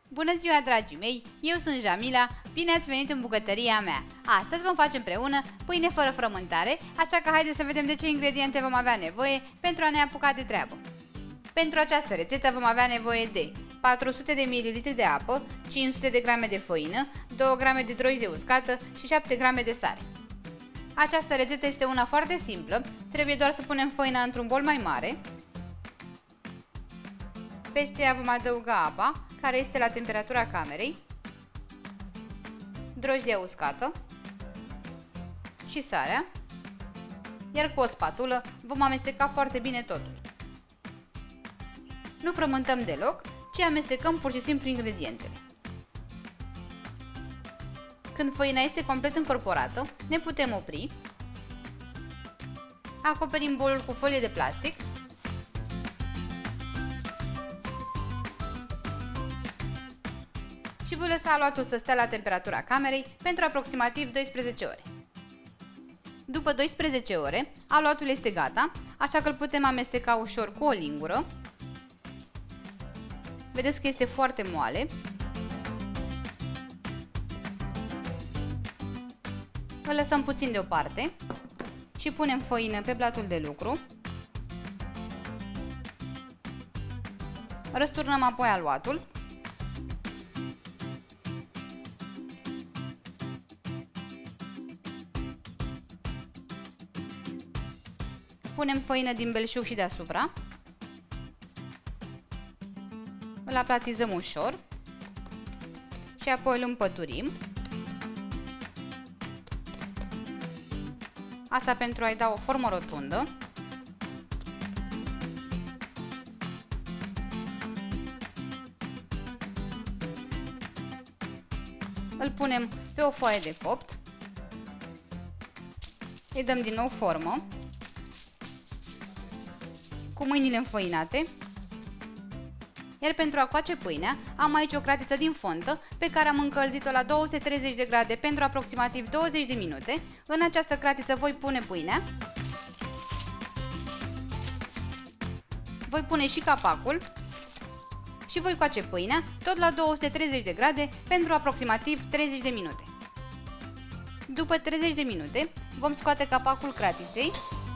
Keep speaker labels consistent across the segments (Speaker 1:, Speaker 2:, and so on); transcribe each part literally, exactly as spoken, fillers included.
Speaker 1: Bună ziua, dragii mei! Eu sunt Jamila, bine ați venit în bucătăria mea! Astăzi vom face împreună pâine fără frământare, așa că haideți să vedem de ce ingrediente vom avea nevoie pentru a ne apuca de treabă. Pentru această rețetă vom avea nevoie de patru sute de mililitri de apă, cinci sute de grame de făină, două grame de drojdie uscată și șapte grame de sare. Această rețetă este una foarte simplă, trebuie doar să punem făina într-un bol mai mare. Peste ea vom adăuga apa, care este la temperatura camerei, drojdia uscată și sarea, iar cu o spatulă vom amesteca foarte bine totul. Nu frământăm deloc, ci amestecăm pur și simplu ingredientele. Când făina este complet încorporată, ne putem opri, acoperim bolul cu folie de plastic și voi lăsa aluatul să stea la temperatura camerei pentru aproximativ doisprezece ore. După doisprezece ore, aluatul este gata, așa că îl putem amesteca ușor cu o lingură. Vedeți că este foarte moale. Îl lăsăm puțin deoparte și punem făină pe platul de lucru. Răsturnăm apoi aluatul. Punem făină din belșug și deasupra. Îl aplatizăm ușor și apoi îl împăturim. Asta pentru a-i da o formă rotundă. Îl punem pe o foaie de copt. Îi dăm din nou formă cu mâinile înfăinate. Iar pentru a coace pâinea, am aici o cratiță din fontă pe care am încălzit-o la două sute treizeci de grade pentru aproximativ douăzeci de minute. În această cratiță voi pune pâinea. Voi pune și capacul și voi coace pâinea tot la două sute treizeci de grade pentru aproximativ treizeci de minute. După treizeci de minute vom scoate capacul cratiței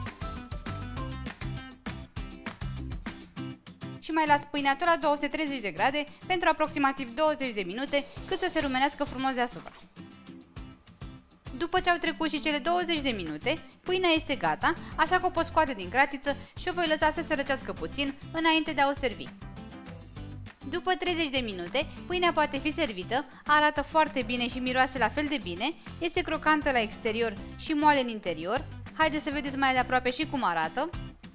Speaker 1: și mai las pâinea tot la două sute treizeci de grade pentru aproximativ douăzeci de minute, cât să se rumenească frumos deasupra. După ce au trecut și cele douăzeci de minute, pâinea este gata, așa că o pot scoate din cratiță și o voi lăsa să se răcească puțin înainte de a o servi. După treizeci de minute, pâinea poate fi servită, arată foarte bine și miroase la fel de bine, este crocantă la exterior și moale în interior. Haideți să vedeți mai de aproape și cum arată.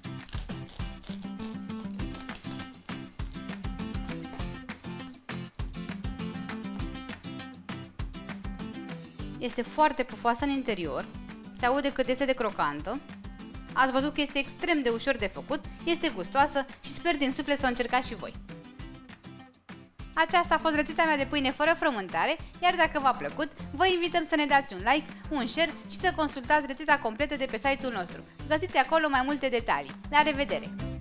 Speaker 1: Este foarte pufoasă în interior, se aude cât este de crocantă. Ați văzut că este extrem de ușor de făcut, este gustoasă și sper din suflet să o încercați și voi. Aceasta a fost rețeta mea de pâine fără frământare, iar dacă v-a plăcut, vă invităm să ne dați un like, un share și să consultați rețeta completă de pe site-ul nostru. Găsiți acolo mai multe detalii. La revedere!